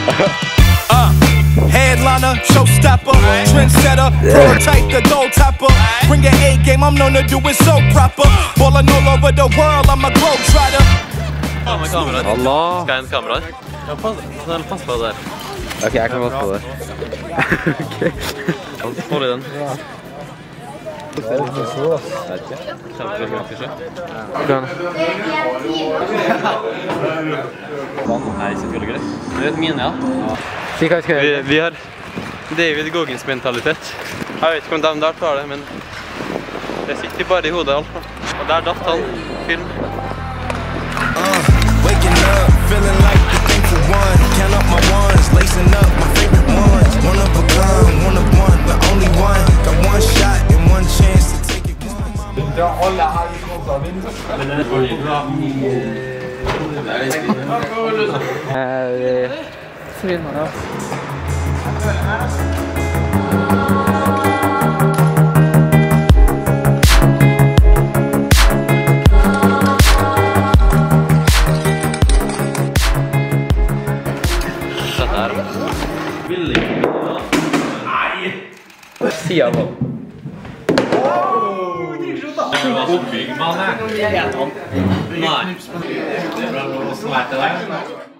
Headliner, showstopper, trendsetter, prototype, the gold topper. Bring your A game, I'm known to do it so proper. Ballin' all over the world, I'm a globetrotter. Med kameraet. Allah. Skal jeg en kamera? Ja, pass på det der. Ok, jeg kan passe på det. Ok. Hold i den. Nei, selvfølgelig. Du vet mine, ja? Si hva jeg skal gjøre. Vi har David Goggins mentalitet. Jeg vet ikke om de der tar det, men det sitter bare i hodet. Og der datt han film. Waking up, feeling like the thankful one. Count up my ones, lacing up my favorite ones. One of a kind, one of one, the only one. Got one shot and one chance to take it. Sida av Oppbygg, mann. Nei.